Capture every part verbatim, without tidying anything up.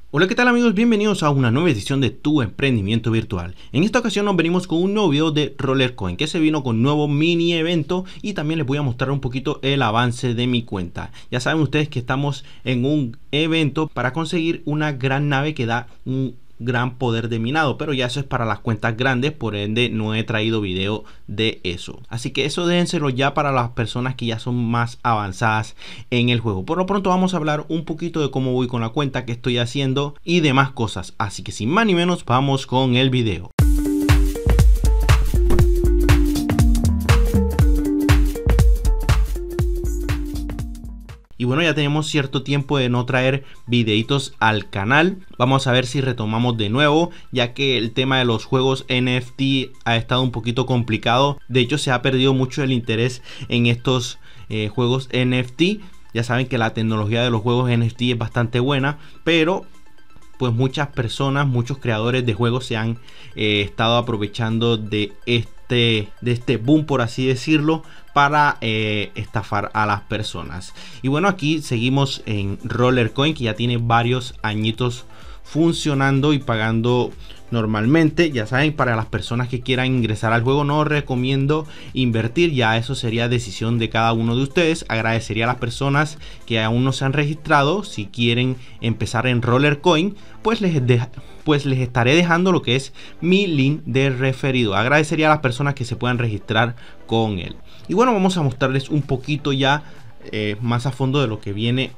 Hola, ¿qué tal amigos? Bienvenidos a una nueva edición de Tu Emprendimiento Virtual. En esta ocasión nos venimos con un nuevo video de Rollercoin, que se vino con nuevo mini evento, y también les voy a mostrar un poquito el avance de mi cuenta. Ya saben ustedes que estamos en un evento para conseguir una gran nave que da un gran poder de minado, pero ya eso es para las cuentas grandes, por ende no he traído video de eso, así que eso déjenselo ya para las personas que ya son más avanzadas en el juego. Por lo pronto vamos a hablar un poquito de cómo voy con la cuenta, que estoy haciendo y demás cosas, así que sin más ni menos vamos con el video. Y bueno, ya tenemos cierto tiempo de no traer videitos al canal. Vamos a ver si retomamos de nuevo, ya que el tema de los juegos N F T ha estado un poquito complicado. De hecho, se ha perdido mucho el interés en estos eh, juegos N F T. Ya saben que la tecnología de los juegos N F T es bastante buena, pero pues muchas personas, muchos creadores de juegos se han eh, estado aprovechando de este, de este boom, por así decirlo, para eh, estafar a las personas. Y bueno, aquí seguimos en Rollercoin, que ya tiene varios añitos funcionando y pagando normalmente. Ya saben, para las personas que quieran ingresar al juego no recomiendo invertir, ya eso sería decisión de cada uno de ustedes. Agradecería a las personas que aún no se han registrado. Si quieren empezar en Rollercoin, pues les, de, pues les estaré dejando lo que es mi link de referido. Agradecería a las personas que se puedan registrar con él. Y bueno, vamos a mostrarles un poquito ya eh, más a fondo de lo que viene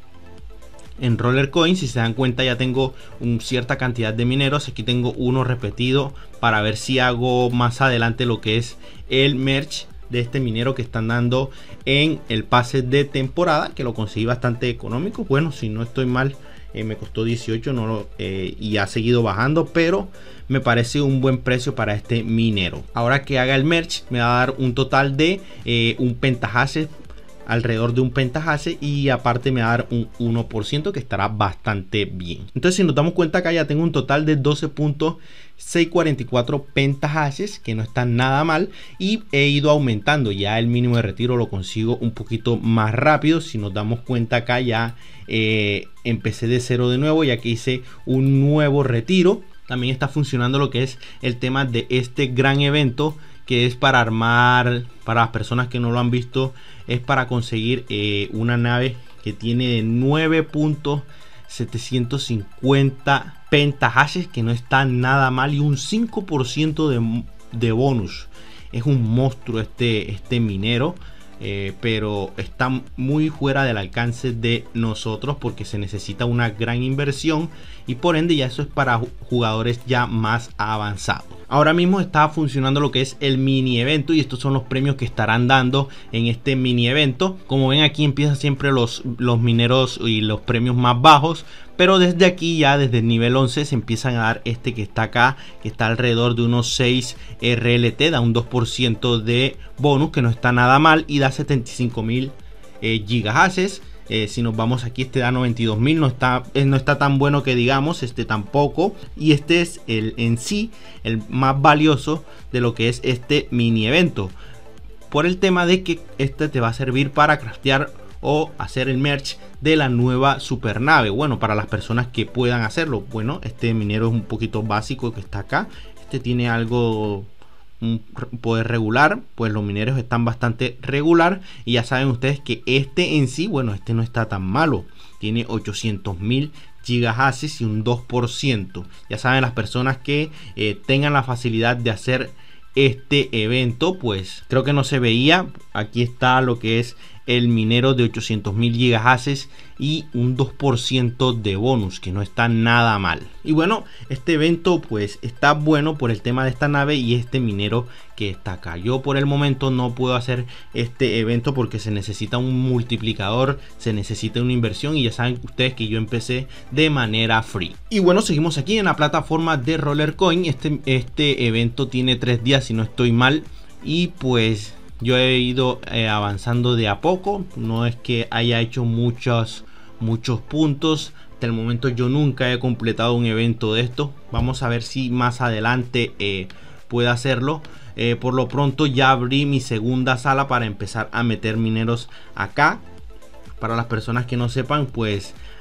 en Rollercoin. Si se dan cuenta, ya tengo una cierta cantidad de mineros. Aquí tengo uno repetido para ver si hago más adelante lo que es el merch de este minero que están dando en el pase de temporada, que lo conseguí bastante económico. Bueno, si no estoy mal, eh, me costó dieciocho, no lo, eh, y ha seguido bajando, pero me parece un buen precio para este minero. Ahora que haga el merch me va a dar un total de eh, un pentajase, alrededor de un pentajase, y aparte me va a dar un uno por ciento, que estará bastante bien. Entonces, si nos damos cuenta, acá ya tengo un total de doce punto seiscientos cuarenta y cuatro pentajases, que no está nada mal, y he ido aumentando. Ya el mínimo de retiro lo consigo un poquito más rápido. Si nos damos cuenta, acá ya eh, empecé de cero de nuevo, ya que hice un nuevo retiro. También está funcionando lo que es el tema de este gran evento, que es para armar, para las personas que no lo han visto, es para conseguir eh, una nave que tiene nueve punto setecientos cincuenta pentahashes, que no está nada mal, y un cinco por ciento de, de bonus. Es un monstruo este, este minero. Eh, pero está muy fuera del alcance de nosotros, porque se necesita una gran inversión, y por ende ya eso es para jugadores ya más avanzados. Ahora mismo está funcionando lo que es el mini evento, y estos son los premios que estarán dando en este mini evento. Como ven, aquí empiezan siempre los, los mineros y los premios más bajos, pero desde aquí, ya desde el nivel once, se empiezan a dar este que está acá, que está alrededor de unos seis R L T, da un dos por ciento de bonus, que no está nada mal, y da setenta y cinco mil eh, gigahases. Eh, si nos vamos aquí, este da noventa y dos mil, no está, eh, no está tan bueno que digamos, este tampoco. Y este es el en sí el más valioso de lo que es este mini evento, por el tema de que este te va a servir para craftear o hacer el merch de la nueva supernave. Bueno, para las personas que puedan hacerlo. Bueno, este minero es un poquito básico, que está acá. Este tiene algo, un poder regular, pues los mineros están bastante regular. Y ya saben ustedes que este en sí, bueno, este no está tan malo, tiene ochocientos mil gigahases y un dos por ciento. Ya saben, las personas que eh, tengan la facilidad de hacer este evento, pues creo que no se veía. Aquí está lo que es el minero de ochocientos mil gigahases y un dos por ciento de bonus, que no está nada mal. Y bueno, este evento pues está bueno por el tema de esta nave y este minero que está acá. Yo por el momento no puedo hacer este evento porque se necesita un multiplicador, se necesita una inversión, y ya saben ustedes que yo empecé de manera free. Y bueno, seguimos aquí en la plataforma de Rollercoin. Este, este evento tiene tres días, si no estoy mal, y pues yo he ido eh, avanzando de a poco. No es que haya hecho muchos muchos puntos. Hasta el momento yo nunca he completado un evento de esto. Vamos a ver si más adelante eh, puedo hacerlo. Eh, por lo pronto ya abrí mi segunda sala para empezar a meter mineros acá. Para las personas que no sepan, pues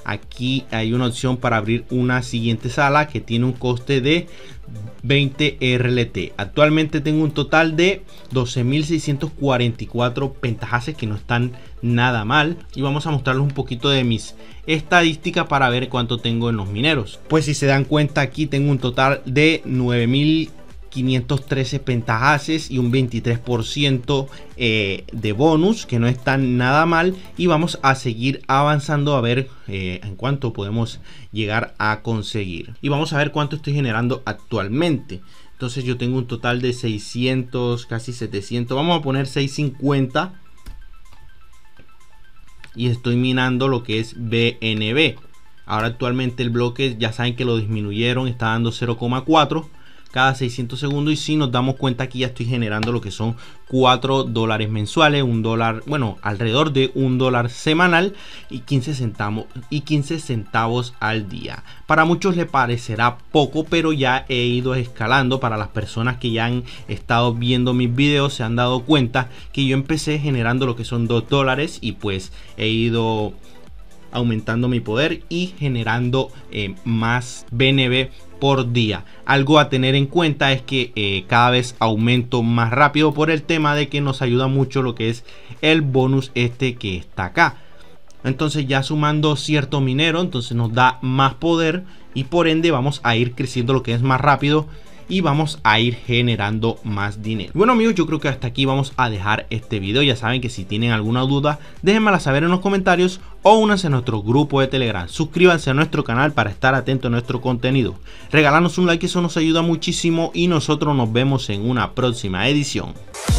aquí hay una opción para abrir una siguiente sala que tiene un coste de veinte R L T. Actualmente tengo un total de doce mil seiscientos cuarenta y cuatro pentahaces, que no están nada mal, y vamos a mostrarles un poquito de mis estadísticas para ver cuánto tengo en los mineros. Pues si se dan cuenta, aquí tengo un total de nueve mil quinientos trece pentahaces y un veintitrés por ciento eh, de bonus, que no están nada mal, y vamos a seguir avanzando a ver eh, en cuánto podemos llegar a conseguir, y vamos a ver cuánto estoy generando actualmente. Entonces yo tengo un total de seiscientos, casi setecientos, vamos a poner seiscientos cincuenta, y estoy minando lo que es B N B. Ahora actualmente el bloque, ya saben que lo disminuyeron, está dando cero coma cuatro cada seiscientos segundos, y si nos damos cuenta, aquí ya estoy generando lo que son cuatro dólares mensuales, un dólar, bueno, alrededor de un dólar semanal, y quince centavos y quince centavos al día. Para muchos le parecerá poco, pero ya he ido escalando. Para las personas que ya han estado viendo mis videos, se han dado cuenta que yo empecé generando lo que son dos dólares, y pues he ido aumentando mi poder y generando eh, más B N B por día. Algo a tener en cuenta es que eh, cada vez aumento más rápido, por el tema de que nos ayuda mucho lo que es el bonus este que está acá. Entonces ya sumando cierto minero, entonces nos da más poder, y por ende vamos a ir creciendo lo que es más rápido, y vamos a ir generando más dinero. Bueno amigos, yo creo que hasta aquí vamos a dejar este video. Ya saben que si tienen alguna duda, déjenmela saber en los comentarios, o únanse a nuestro grupo de Telegram. Suscríbanse a nuestro canal para estar atentos a nuestro contenido. Regálanos un like, eso nos ayuda muchísimo, y nosotros nos vemos en una próxima edición.